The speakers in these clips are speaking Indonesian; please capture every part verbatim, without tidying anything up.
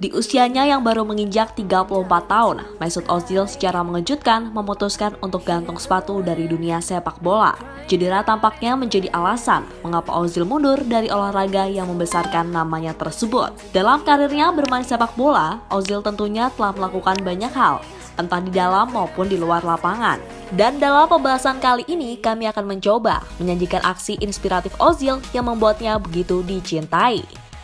Di usianya yang baru menginjak tiga puluh empat tahun, Mesut Ozil secara mengejutkan memutuskan untuk gantung sepatu dari dunia sepak bola. Cedera tampaknya menjadi alasan mengapa Ozil mundur dari olahraga yang membesarkan namanya tersebut. Dalam karirnya bermain sepak bola, Ozil tentunya telah melakukan banyak hal, entah di dalam maupun di luar lapangan. Dan dalam pembahasan kali ini, kami akan mencoba menyajikan aksi inspiratif Ozil yang membuatnya begitu dicintai.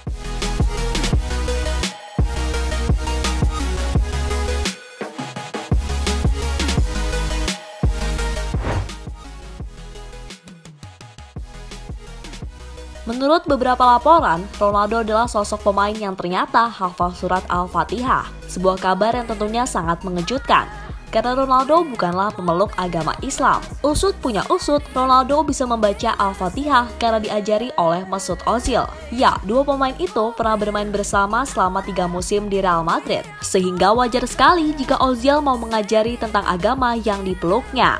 Menurut beberapa laporan, Ronaldo adalah sosok pemain yang ternyata hafal surat Al-Fatihah, sebuah kabar yang tentunya sangat mengejutkan. Karena Ronaldo bukanlah pemeluk agama Islam. Usut punya usut, Ronaldo bisa membaca Al-Fatihah karena diajari oleh Mesut Ozil. Ya, dua pemain itu pernah bermain bersama selama tiga musim di Real Madrid. Sehingga wajar sekali jika Ozil mau mengajari tentang agama yang dipeluknya.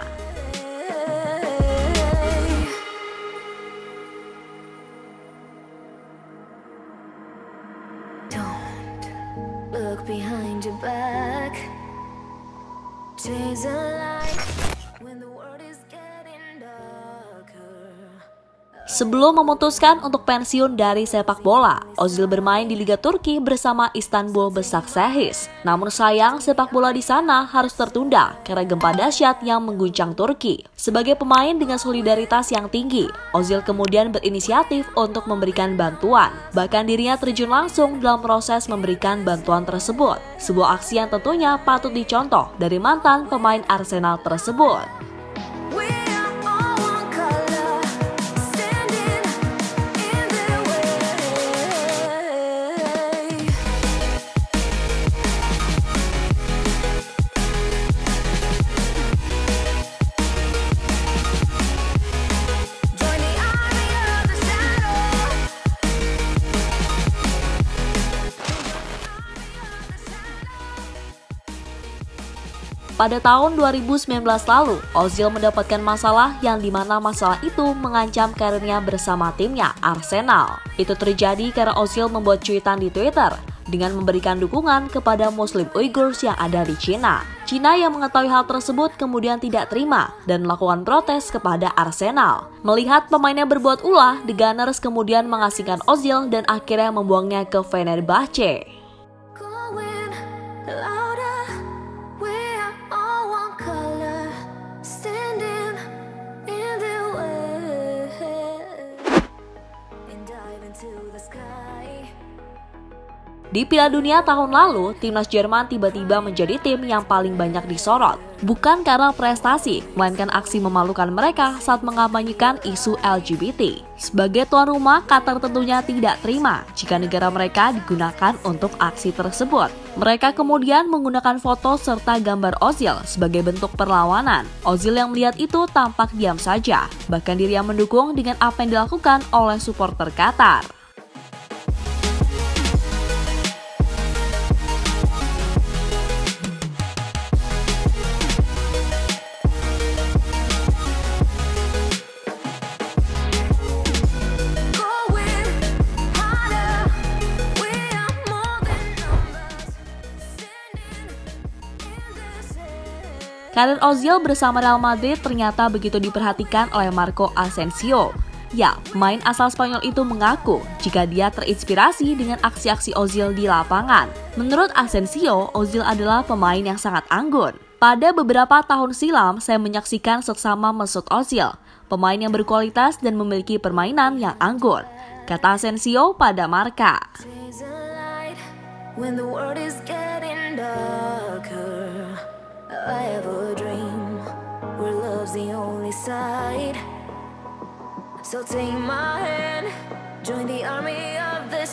Look behind your back. Chase a light when the world is getting darker. Sebelum memutuskan untuk pensiun dari sepak bola, Ozil bermain di Liga Turki bersama Istanbul Başakşehir. Namun sayang, sepak bola di sana harus tertunda karena gempa dahsyat yang mengguncang Turki. Sebagai pemain dengan solidaritas yang tinggi, Ozil kemudian berinisiatif untuk memberikan bantuan. Bahkan dirinya terjun langsung dalam proses memberikan bantuan tersebut. Sebuah aksi yang tentunya patut dicontoh dari mantan pemain Arsenal tersebut. Pada tahun dua ribu sembilan belas lalu, Ozil mendapatkan masalah yang dimana masalah itu mengancam karirnya bersama timnya, Arsenal. Itu terjadi karena Ozil membuat cuitan di Twitter dengan memberikan dukungan kepada Muslim Uighurs yang ada di Cina. Cina yang mengetahui hal tersebut kemudian tidak terima dan melakukan protes kepada Arsenal. Melihat pemainnya berbuat ulah, The Gunners kemudian mengasingkan Ozil dan akhirnya membuangnya ke Fenerbahce. Di Piala Dunia tahun lalu, timnas Jerman tiba-tiba menjadi tim yang paling banyak disorot. Bukan karena prestasi, melainkan aksi memalukan mereka saat mengampanyekan isu L G B T. Sebagai tuan rumah, Qatar tentunya tidak terima jika negara mereka digunakan untuk aksi tersebut. Mereka kemudian menggunakan foto serta gambar Ozil sebagai bentuk perlawanan. Ozil yang melihat itu tampak diam saja, bahkan dirinya mendukung dengan apa yang dilakukan oleh supporter Qatar. Karir Ozil bersama Real Madrid ternyata begitu diperhatikan oleh Marco Asensio. Ya, pemain asal Spanyol itu mengaku jika dia terinspirasi dengan aksi-aksi Ozil di lapangan. Menurut Asensio, Ozil adalah pemain yang sangat anggun. Pada beberapa tahun silam, saya menyaksikan seksama Mesut Ozil, pemain yang berkualitas dan memiliki permainan yang anggun, kata Asensio pada Marca. I have a dream where love's the only side. So take my hand, join the army of the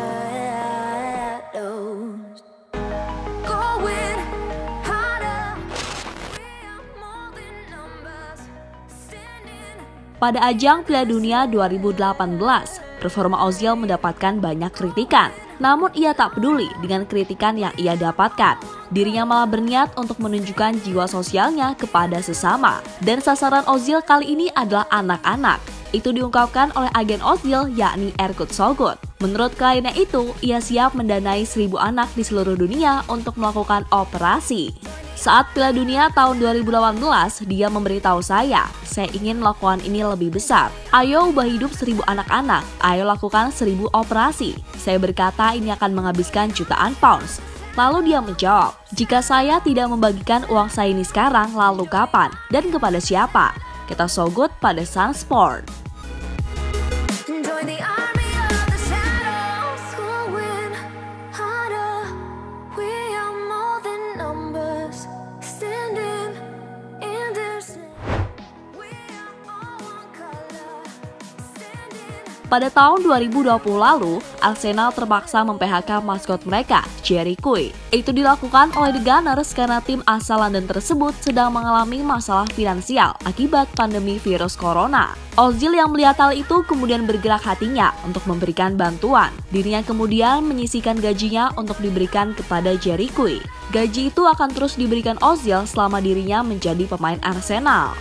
shadows. Going harder, we are more than numbers. Standing. Pada ajang Piala Dunia dua ribu delapan belas, performa Ozil mendapatkan banyak kritikan. Namun ia tak peduli dengan kritikan yang ia dapatkan. Dirinya malah berniat untuk menunjukkan jiwa sosialnya kepada sesama. Dan sasaran Ozil kali ini adalah anak-anak. Itu diungkapkan oleh agen Ozil yakni Erkut Sogut. Menurut kliennya itu, ia siap mendanai seribu anak di seluruh dunia untuk melakukan operasi. Saat Piala Dunia tahun dua ribu delapan belas, dia memberitahu saya, saya ingin melakukan ini lebih besar. Ayo ubah hidup seribu anak-anak, ayo lakukan seribu operasi. Saya berkata ini akan menghabiskan jutaan pounds. Lalu dia menjawab, jika saya tidak membagikan uang saya ini sekarang, lalu kapan? Dan kepada siapa? Kata Sogut pada Sun Sport. Join the army of the shadows, going harder. We are more than numbers, standing in this. We are all one color, standing. Pada tahun dua ribu dua puluh lalu, Arsenal terpaksa mem-P H K maskot mereka, Jericho. Itu dilakukan oleh The Gunners karena tim asal London tersebut sedang mengalami masalah finansial akibat pandemi virus corona. Ozil yang melihat hal itu kemudian bergerak hatinya untuk memberikan bantuan. Dirinya kemudian menyisihkan gajinya untuk diberikan kepada Jericho. Gaji itu akan terus diberikan Ozil selama dirinya menjadi pemain Arsenal.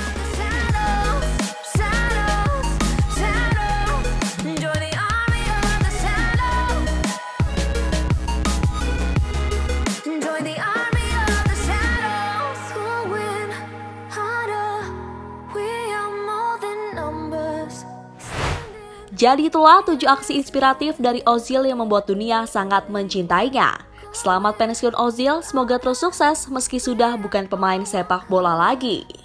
Jadi itulah tujuh aksi inspiratif dari Ozil yang membuat dunia sangat mencintainya. Selamat pensiun Ozil, semoga terus sukses meski sudah bukan pemain sepak bola lagi.